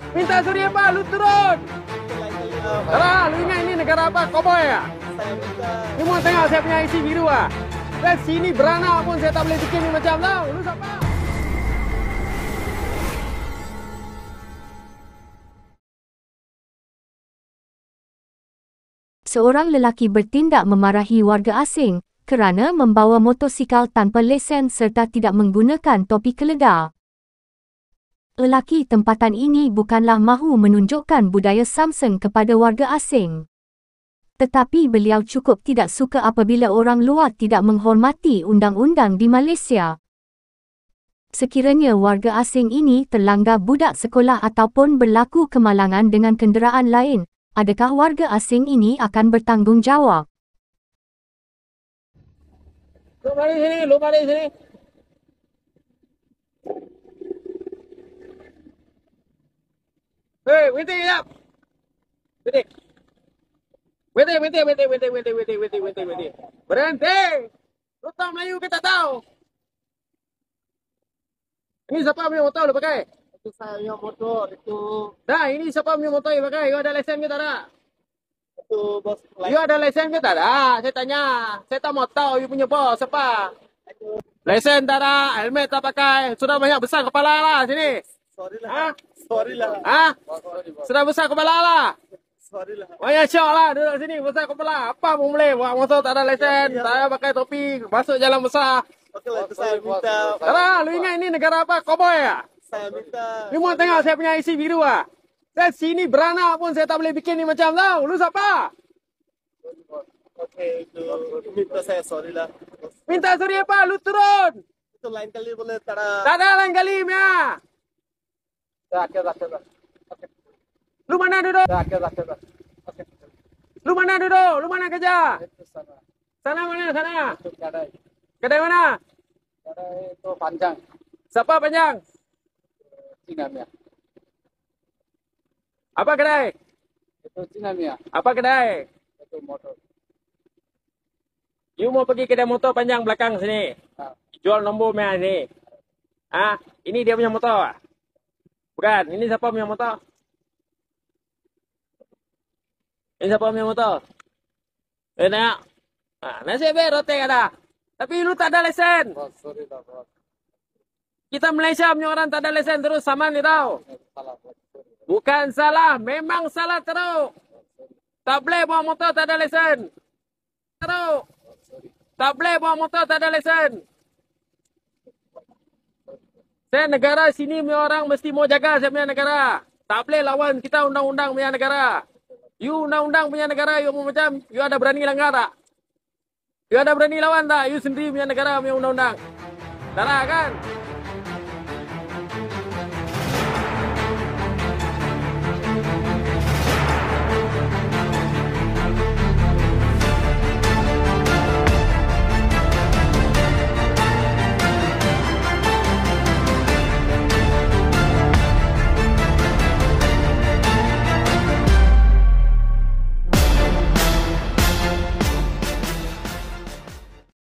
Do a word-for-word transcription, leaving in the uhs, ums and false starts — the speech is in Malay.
Minta suri apa? Lu turun. Alah, lu ingat ini negara apa? Cowboy ya? Lu mau tengok saya punya I C biru ah? Dan sini beranak pun saya tak boleh bikin ni macam tau. Lu siapa? Seorang lelaki bertindak memarahi warga asing kerana membawa motosikal tanpa lesen serta tidak menggunakan topi keledar. Lelaki tempatan ini bukanlah mahu menunjukkan budaya Samseng kepada warga asing. Tetapi beliau cukup tidak suka apabila orang luar tidak menghormati undang-undang di Malaysia. Sekiranya warga asing ini terlanggar budak sekolah ataupun berlaku kemalangan dengan kenderaan lain, adakah warga asing ini akan bertanggungjawab? Lu mari sini, lu mari sini. Hei, berhenti sekejap. Berhenti. Berhenti, berhenti, berhenti, berhenti, berhenti, berhenti, berhenti, berhenti, berhenti. Berhenti. Lu tahu Melayu ke tak tahu? Ini siapa punya motor lu pakai? Itu saya punya motor, itu Dah, ini siapa punya motor you pakai? You ada lesen ke tak ada? itu bos You ada lesen ke tak ada? Saya tanya. Saya tak mau tahu you punya bos siapa. Lesen tak ada, helmet tak pakai. Sudah banyak besar kepala lah sini. sorry lah. Hah? Sorry lah. Hah? Sorry, bos. Sudah besar kepala lah. Sorry lah. Banyak syok lah duduk sini besar kepala. Apa pun boleh buat motor tak ada lesen. Tak ada pakai topi. Masuk jalan besar. Oke lah, itu saya minta. Alah, lu ingat ini negara apa? Cowboy ya? Saya minta. Lu mau tengok saya punya I C biru ah? Dan sini beranak pun saya tak boleh bikin ni macam tau. Lu siapa? Oke, itu minta saya sorry lah. Bos. Minta suri apa? Lu turun. Itu lain kali boleh tara. Tak ada lain kali ya. Ya, oke, oke, oke. Lu mana duduk? Ya, oke, oke, oke. Oke. Lu mana duduk? Lu mana kerja? Itu sana. Sana mana? Sana. Itu kadai. Kedai mana? Kadai itu panjang. Siapa panjang? Cina Mia. Apa kedai? Itu Cina Mia. Apa kedai? Itu motor. You mau pergi kedai motor panjang belakang sini. Ah, Jual nombor mea ni. Ah, ini dia punya motor. Bukan, ini siapa punya motor? Ini siapa punya motor? Eh, nak. Ah, nasib baik rotek ada. Tapi lu tak ada lesen. bos, sorry lah, bos. Kita Malaysia punya orang tak ada lesen terus saman ni tau. Salah, bos. Sorry. Bukan salah, memang salah teruk. Tak boleh bawa motor tak ada lesen. Teruk. Tak boleh bawa motor tak ada lesen. Saya negara sini punya orang mesti mau jaga saya punya negara. Tak boleh lawan kita undang-undang punya negara. You undang-undang punya negara, you mau macam, you ada berani langgar tak? You ada berani lawan tak? You sendiri punya negara punya undang-undang. Tak ada kan?